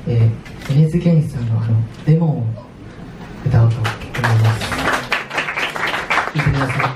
米津玄師さんのレモンを歌おうと思います。聴いてください。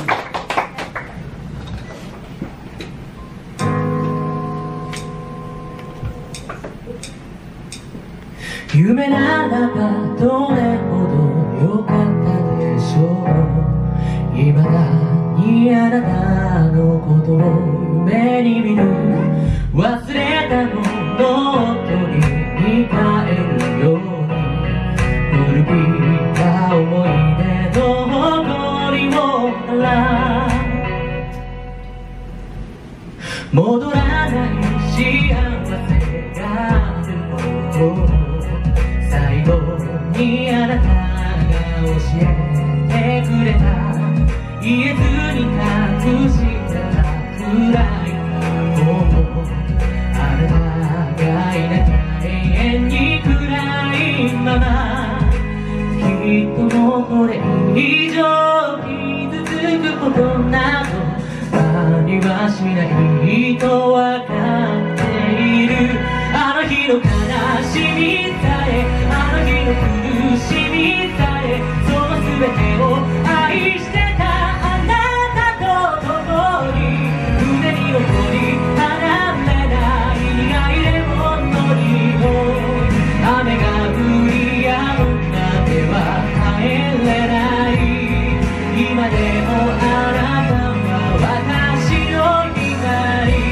夢ならばどれほど良かったでしょう。未だにあなたのことを夢に見る。忘れたものを取りに帰るように古びた思い出の誇りを晴ら戻らない幸せがあることを最後にあなたが教えてくれた。言えずに隠してたくらいのことあなたがいなきゃ永遠に暗いままきっともうこれ以上傷つくことなどありはしないと分かっている。あの日の悲しみさえあの日の苦しみさえその全てを愛してたあなたと共に胸に残り離れない苦いレモンの匂い。雨が降り止むまでは帰れない。今でもあなたは私の光。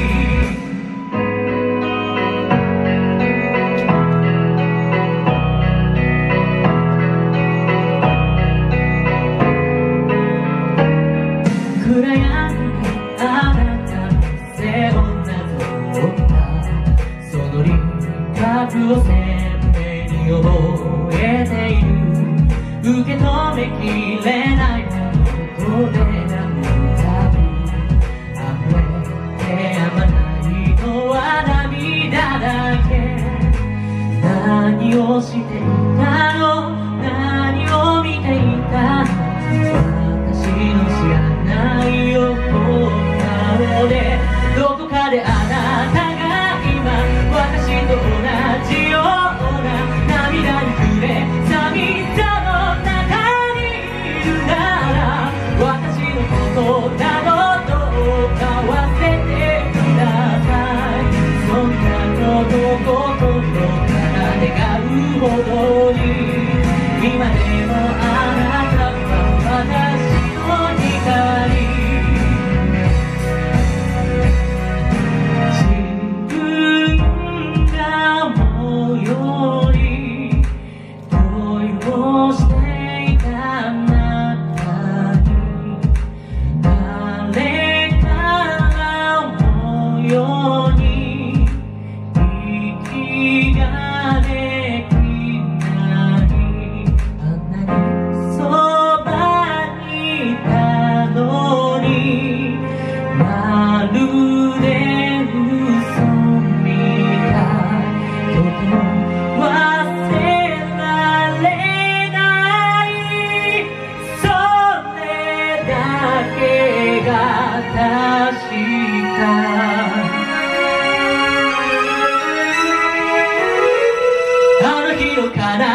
暗闇があなたの背をなぞったその輪郭を鮮明に覚えている。受け止めきれないものとでなむたび溢れてやまないのは涙だけ。何をしていたの何を見ていたの私の知らないよこんな顔でどこかであなたが今私と同じような涙に触れ寂しさの中にいるなら私のことなどどうか忘れてください。そんなこと心から願うほどに今でもあなたは私の光。自分が思うより恋をしていたあなたに誰から思うように息ができないあんなにそばにいたのにまるで嘘みたいとても忘れられないそれだけが確か。あの日の悲